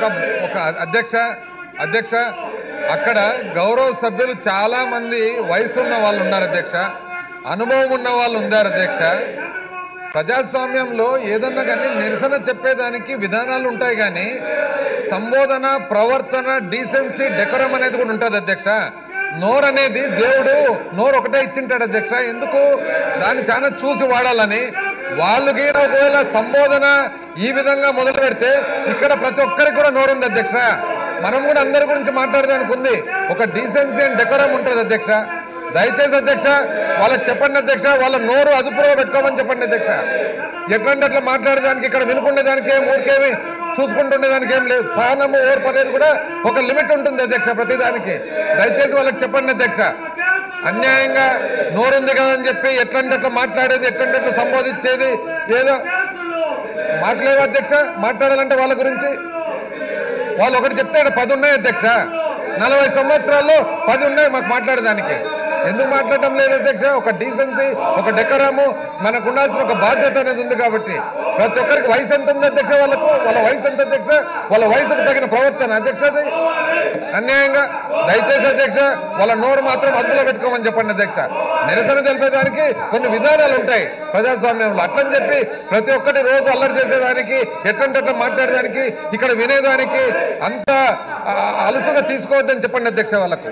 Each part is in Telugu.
ఒక అధ్యక్ష అక్కడ గౌరవ సభ్యులు చాలా మంది వయసు ఉన్న వాళ్ళు ఉన్నారు అధ్యక్ష, అనుభవం ఉన్న వాళ్ళు ఉన్నారు అధ్యక్ష. ప్రజాస్వామ్యంలో ఏదన్నా కానీ నిరసన చెప్పేదానికి విధానాలు ఉంటాయి, కానీ సంబోధన, ప్రవర్తన, డీసెన్సీ, డెకరం అనేది కూడా ఉంటుంది అధ్యక్ష. నోరు అనేది దేవుడు నోరు ఒకటే ఇచ్చింటాడు అధ్యక్ష. ఎందుకు దాన్ని చాలా చూసి వాడాలని. వాళ్ళకి ఒకవేళ సంబోధన ఈ విధంగా మొదలు పెడితే ఇక్కడ ప్రతి ఒక్కరికి కూడా నోరు ఉంది అధ్యక్ష. మనం కూడా అందరి గురించి మాట్లాడడానికి ఉంది. ఒక డీసెన్సీ అండ్ డెకరం ఉంటుంది అధ్యక్ష. దయచేసి అధ్యక్ష వాళ్ళకి చెప్పండి అధ్యక్ష, వాళ్ళ నోరు అదుపులో పెట్టుకోమని చెప్పండి అధ్యక్ష. ఎట్లాంటి అట్లా మాట్లాడేదానికి, ఇక్కడ వినుకునేదానికి ఏం, ఊరికేమి చూసుకుంటుండేదానికి ఏం లేదు. సహనము, ఓర్పు అనేది కూడా ఒక లిమిట్ ఉంటుంది అధ్యక్ష ప్రతిదానికి. దయచేసి వాళ్ళకి చెప్పండి అధ్యక్ష. అన్యాయంగా నోరుంది కదా అని చెప్పి ఎట్లాంటి అట్లా మాట్లాడేది, ఎట్లాంటి అట్లా సంబోధించేది ఏదో మాట్లాడేవా అధ్యక్ష. మాట్లాడాలంటే వాళ్ళ గురించి వాళ్ళు ఒకటి చెప్తే 10 ఉన్నాయి అధ్యక్ష. 40 సంవత్సరాల్లో 10 ఉన్నాయి మాకు మాట్లాడేదానికి. ఎందుకు మాట్లాడటం లేదు అధ్యక్ష? ఒక డీసెన్సీ, ఒక డెకరము, మనకు ఉండాల్సిన ఒక బాధ్యత అనేది ఉంది. కాబట్టి ప్రతి ఒక్కరికి వయసు ఎంత ఉంది అధ్యక్ష, వాళ్ళకు వాళ్ళ వయసు ఎంత అధ్యక్ష, వాళ్ళ వయసుకు తగిన ప్రవర్తన అధ్యక్ష. అది అన్యాయంగా. దయచేసి అధ్యక్ష వాళ్ళ నోరు మాత్రం అదుపులో పెట్టుకోమని చెప్పండి అధ్యక్ష. నిరసన తెలిపేదానికి కొన్ని విధానాలు ఉంటాయి ప్రజాస్వామ్యంలో. అట్లని చెప్పి ప్రతి ఒక్కటి రోజు అల్లరి చేసేదానికి, ఎట్లంటే మాట్లాడేదానికి, ఇక్కడ వినేదానికి అంత అలుసుగా తీసుకోవద్దని చెప్పండి అధ్యక్ష వాళ్ళకు.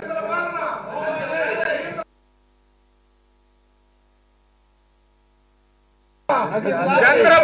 చంద్రబాబు